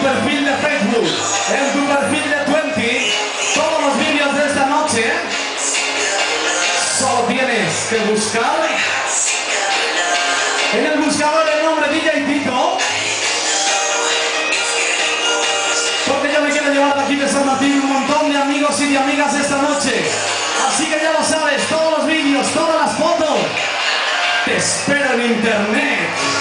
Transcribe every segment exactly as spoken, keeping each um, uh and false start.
perfil de Facebook, en tu perfil de veinte, todos los vídeos de esta noche. Solo tienes que buscar en el buscador el nombre D J Tito, porque yo me quiero llevar de aquí de San Martín un montón de amigos y de amigas esta noche. Así que ya lo sabes, todos los vídeos, todas las fotos, te espero en internet.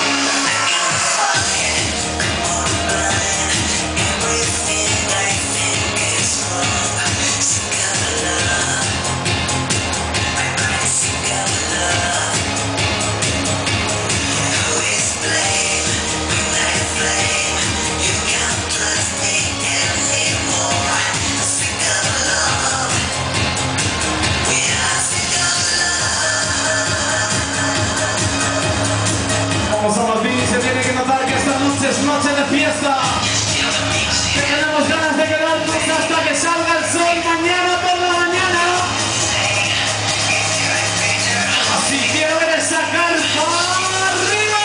Se tiene que notar que esta noche es noche de fiesta, que tenemos ganas de quedarnos hasta que salga el sol mañana por la mañana. Así quiero ver esa carpa arriba.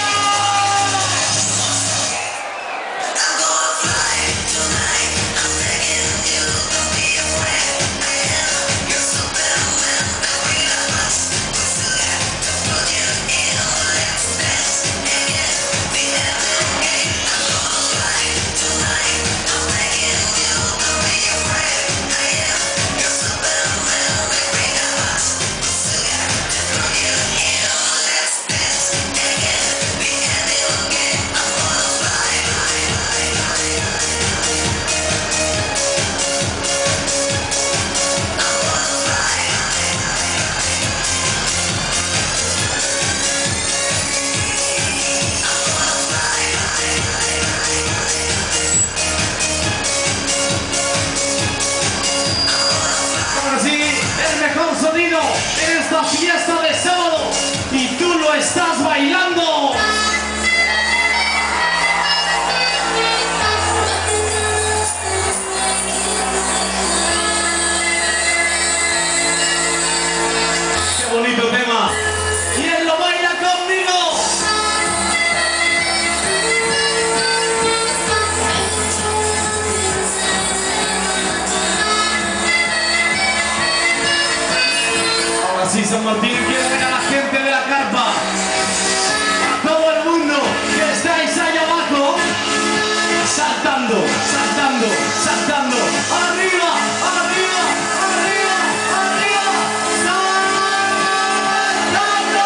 En esta fiesta de sábado y tú lo estás bailando. Qué bonito tema. ¿Quién lo baila conmigo? Sí, San Martín quiere ver a la gente de la carpa, a todo el mundo que estáis ahí abajo, saltando, saltando, saltando, arriba, arriba, arriba, arriba, saltando.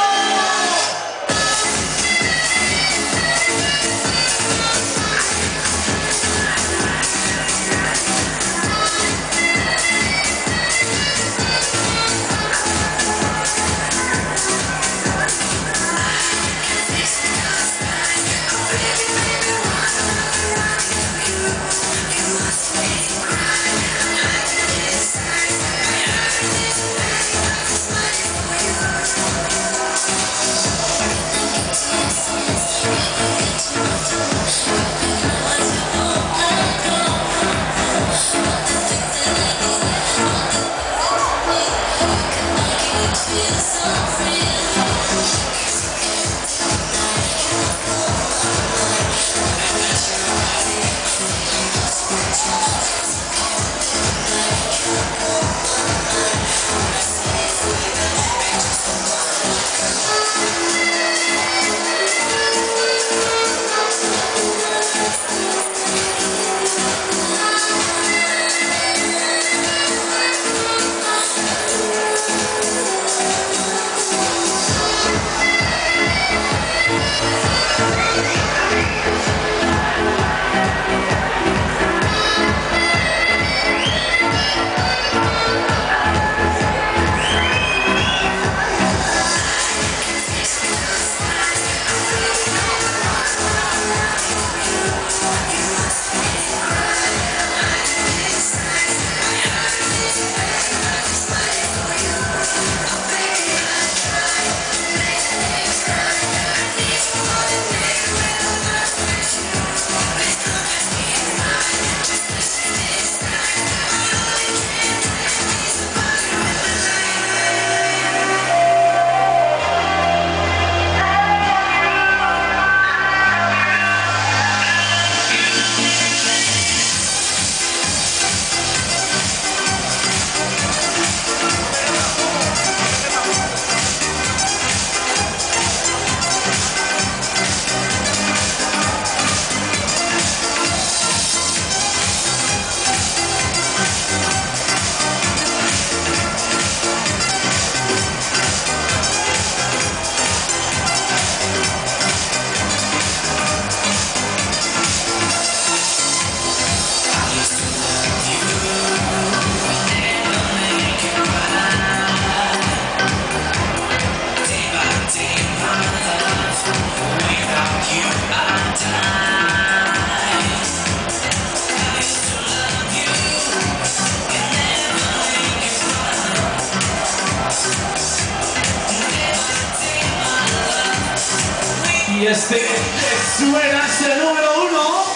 este que suena es el número uno.